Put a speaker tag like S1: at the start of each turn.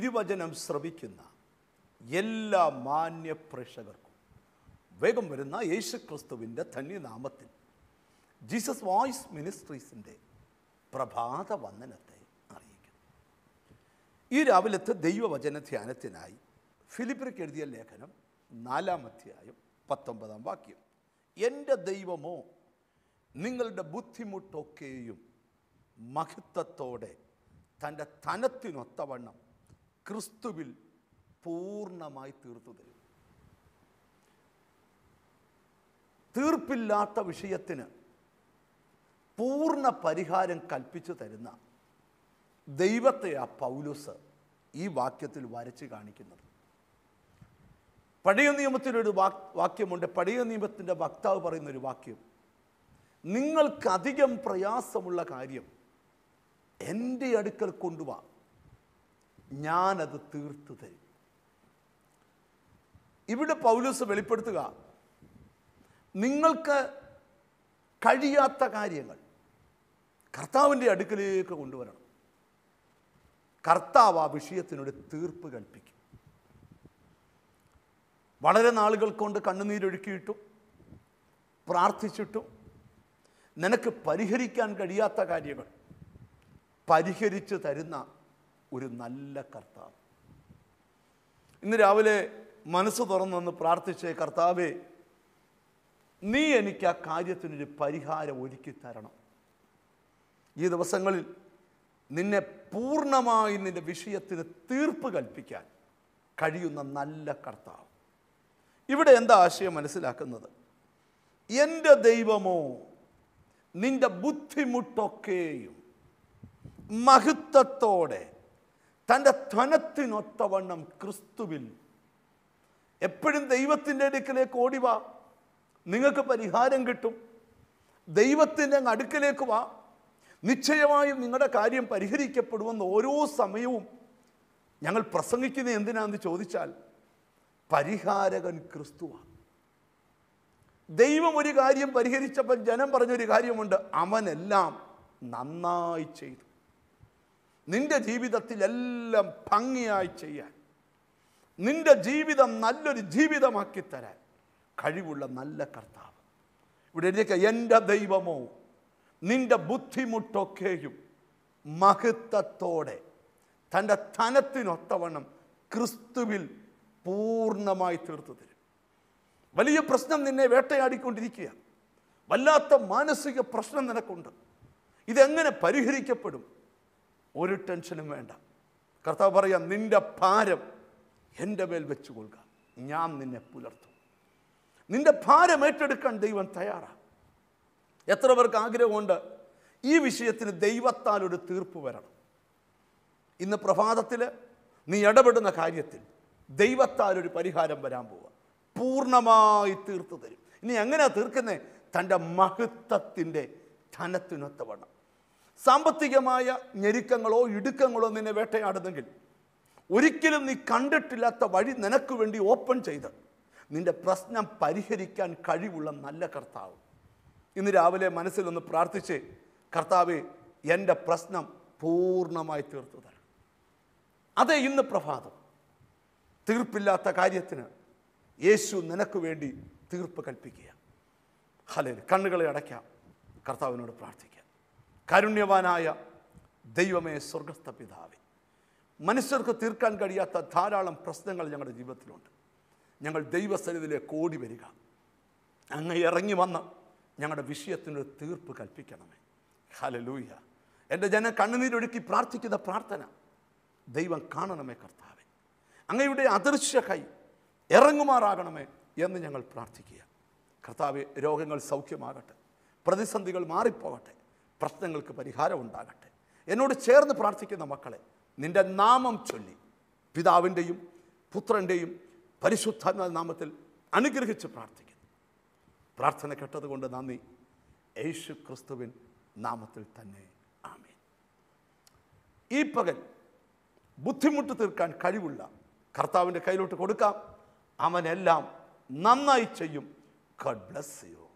S1: തിരുവചനം ശ്രവിക്കുന്ന എല്ലാ മാന്യ പ്രേക്ഷകർക്കും വേഗം വരുന്ന യേശുക്രിസ്തുവിൻ്റെ ധന്യനാമത്തിൽ ജീസസ് വോയിസ് മിനിസ്ട്രീസിൻ്റെ പ്രഭാത വന്ദനത്തെ അറിയിക്കുന്നു. ഈ രാവിലത്തെ ദൈവവചന ധ്യാനത്തിനായി ഫിലിപ്പിയർക്ക് എഴുതിയ ലേഖനം 4-ാം അധ്യായം 19-ാം വാക്യം. എൻ്റെ ദൈവമോ നിങ്ങളുടെ ബുദ്ധിമുട്ടൊക്കെയും മഹത്വത്തോടെ തൻ്റെ ധനത്തിനൊത്തവണ്ണം ക്രിസ്തുവിൽ പൂർണ്ണമായി തീർത്തു തരും. തീർപ്പില്ലാത്ത വിഷയത്തിന് പൂർണ്ണ പരിഹാരം കൽപ്പിച്ചു തരുന്ന ദൈവത്തെ ആ പൗലോസ് ഈ വാക്യത്തിൽ വരച്ച് കാണിക്കുന്നത്. പഴയ നിയമത്തിലൊരു വാക്യമുണ്ട്. പഴയ നിയമത്തിൻ്റെ വക്താവ് പറയുന്നൊരു വാക്യം, നിങ്ങൾക്കധികം പ്രയാസമുള്ള കാര്യം എൻ്റെ അടുക്കൽ കൊണ്ടുവാ, ഞാനത് തീർത്തു തരും. ഇവിടെ പൗലോസ് വെളിപ്പെടുത്തുക, നിങ്ങൾക്ക് കഴിയാത്ത കാര്യങ്ങൾ കർത്താവിൻ്റെ അടുക്കലേക്ക് കൊണ്ടുവരണം. കർത്താവ് ആ വിഷയത്തിനോട് തീർപ്പ് കൽപ്പിക്കും. വളരെ നാളുകൾ കൊണ്ട് കണ്ണുനീരൊഴുക്കിയിട്ടും പ്രാർത്ഥിച്ചിട്ടും നിനക്ക് പരിഹരിക്കാൻ കഴിയാത്ത കാര്യങ്ങൾ പരിഹരിച്ചു തരുന്ന ഒരു നല്ല കർത്താവ്. ഇന്ന് രാവിലെ മനസ്സ് തുറന്നൊന്ന് പ്രാർത്ഥിച്ചേ, കർത്താവേ, നീ എനിക്ക് ആ കാര്യത്തിനൊരു പരിഹാരം ഒരുക്കി തരണം. ഈ ദിവസങ്ങളിൽ നിന്നെ പൂർണ്ണമായി നിന്റെ വിഷയത്തിന് തീർപ്പ് കൽപ്പിക്കാൻ കഴിയുന്ന നല്ല കർത്താവ്. ഇവിടെ എന്താ ആശയം മനസ്സിലാക്കുന്നത്? എൻ്റെ ദൈവമോ നിന്റെ ബുദ്ധിമുട്ടൊക്കെയും മഹത്വത്തോടെ തൻ്റെ ധനത്തിനൊത്തവണ്ണം ക്രിസ്തുവിൽ. എപ്പോഴും ദൈവത്തിൻ്റെ അടുക്കലേക്ക് ഓടിവാ, നിങ്ങൾക്ക് പരിഹാരം കിട്ടും. ദൈവത്തിൻ്റെ അടുക്കലേക്ക് വാ, നിശ്ചയമായും നിങ്ങളുടെ കാര്യം പരിഹരിക്കപ്പെടുമെന്ന് ഓരോ സമയവും ഞങ്ങൾ പ്രസംഗിക്കുന്നത് എന്തിനാണെന്ന് ചോദിച്ചാൽ, പരിഹാരകൻ ക്രിസ്തുവാണ്. ദൈവം ഒരു കാര്യം പരിഹരിച്ചപ്പോൾ ജനം പറഞ്ഞൊരു കാര്യമുണ്ട്, അവനെല്ലാം നന്നായി ചെയ്തു. നിന്റെ ജീവിതത്തിലെല്ലാം ഭംഗിയായി ചെയ്യാൻ, നിന്റെ ജീവിതം നല്ലൊരു ജീവിതമാക്കി തരാൻ കഴിവുള്ള നല്ല കർത്താവ്. ഇവിടെ എൻ്റെ ദൈവമോ നിന്റെ ബുദ്ധിമുട്ടൊക്കെയും മഹത്വത്തോടെ തൻ്റെ ധനത്തിനൊത്തവണ്ണം ക്രിസ്തുവിൽ പൂർണ്ണമായി തീർത്തു തരും. വലിയ പ്രശ്നം നിന്നെ വേട്ടയാടിക്കൊണ്ടിരിക്കുക, വല്ലാത്ത മാനസിക പ്രശ്നം നിനക്കുണ്ട്. ഇതെങ്ങനെ പരിഹരിക്കപ്പെടും? ഒരു ടെൻഷനും വേണ്ട. കർത്താവ് പറയാം, നിന്റെ ഭാരം എൻ്റെ മേൽ വെച്ചുകൊള്ളുക, ഞാൻ നിന്നെ പുലർത്തും. നിന്റെ ഭാരം ഏറ്റെടുക്കാൻ ദൈവം തയ്യാറാണ്. എത്ര പേർക്ക് ആഗ്രഹമുണ്ട് ഈ വിഷയത്തിന് ദൈവത്താൽ ഒരു തീർപ്പ് വരണം? ഇന്ന് പ്രഭാതത്തിൽ നീ ഇടപെടുന്ന കാര്യത്തിൽ ദൈവത്താൽ ഒരു പരിഹാരം വരാൻ പോവുക, പൂർണ്ണമായി തീർത്തു തരും. ഇനി എങ്ങനെയാ തീർക്കുന്നത്? തൻ്റെ മഹത്വത്തിൻ്റെ ധനത്തിനൊത്തവണ്ണം. സാമ്പത്തികമായ ഞെരുക്കങ്ങളോ ഇടുക്കങ്ങളോ നിന്നെ വേട്ടയാടുന്നെങ്കിൽ ഒരിക്കലും നീ കണ്ടിട്ടില്ലാത്ത വഴി നിനക്ക് വേണ്ടി ഓപ്പൺ ചെയ്ത് നിന്റെ പ്രശ്നം പരിഹരിക്കാൻ കഴിവുള്ള നല്ല കർത്താവ്. ഇന്ന് രാവിലെ മനസ്സിലൊന്ന് പ്രാർത്ഥിച്ച്, കർത്താവേ, എൻ്റെ പ്രശ്നം പൂർണ്ണമായി തീർത്തു തരണം. അതെ, ഇന്ന് പ്രഭാതം തീർപ്പില്ലാത്ത കാര്യത്തിന് യേശു നിനക്ക് വേണ്ടി തീർപ്പ് കൽപ്പിക്കുക. ഹല്ലേലൂയ. കണ്ണുകളെ അടയ്ക്കാം, കർത്താവിനോട് പ്രാർത്ഥിക്കാം. കാരുണ്യവാനായ ദൈവമേ, സ്വർഗസ്ഥ പിതാവേ, മനുഷ്യർക്ക് തീർക്കാൻ കഴിയാത്ത ധാരാളം പ്രശ്നങ്ങൾ ഞങ്ങളുടെ ജീവിതത്തിലുണ്ട്. ഞങ്ങൾ ദൈവസന്നിധിയിലേക്ക് ഓടി വരിക. അങ്ങ് ഇറങ്ങി വന്ന് ഞങ്ങളുടെ വിഷയത്തിനൊരു തീർപ്പ് കൽപ്പിക്കണമേ. ഹല്ലേലൂയ. എൻ്റെ ജനം കണ്ണുനീരൊഴുക്കി പ്രാർത്ഥിക്കുന്ന പ്രാർത്ഥന ദൈവം കാണണമേ കർത്താവേ. അങ്ങയുടെ അദൃശ്യ കൈ ഇറങ്ങുമാറാകണമേ എന്ന് ഞങ്ങൾ പ്രാർത്ഥിക്കുക. കർത്താവേ, രോഗങ്ങൾ സൗഖ്യമാകട്ടെ, പ്രതിസന്ധികൾ മാറിപ്പോകട്ടെ, പ്രശ്നങ്ങൾക്ക് പരിഹാരം ഉണ്ടാകട്ടെ. എന്നോട് ചേർന്ന് പ്രാർത്ഥിക്കുന്ന മക്കളെ നിൻ്റെ നാമം ചൊല്ലി പിതാവിൻ്റെയും പുത്രൻ്റെയും പരിശുദ്ധാത്മാവിന്റെ നാമത്തിൽ അനുഗ്രഹിച്ച് പ്രാർത്ഥിക്കുന്നു. പ്രാർത്ഥന കേട്ടതുകൊണ്ട് നന്ദി. യേശു ക്രിസ്തുവിൻ നാമത്തിൽ തന്നെ ആമേൻ. ഈ പകൽ ബുദ്ധിമുട്ട് തീർക്കാൻ കഴിവുള്ള കർത്താവിൻ്റെ കയ്യിലോട്ട് കൊടുക്കാം. അവനെല്ലാം നന്നായി ചെയ്യും. God bless you.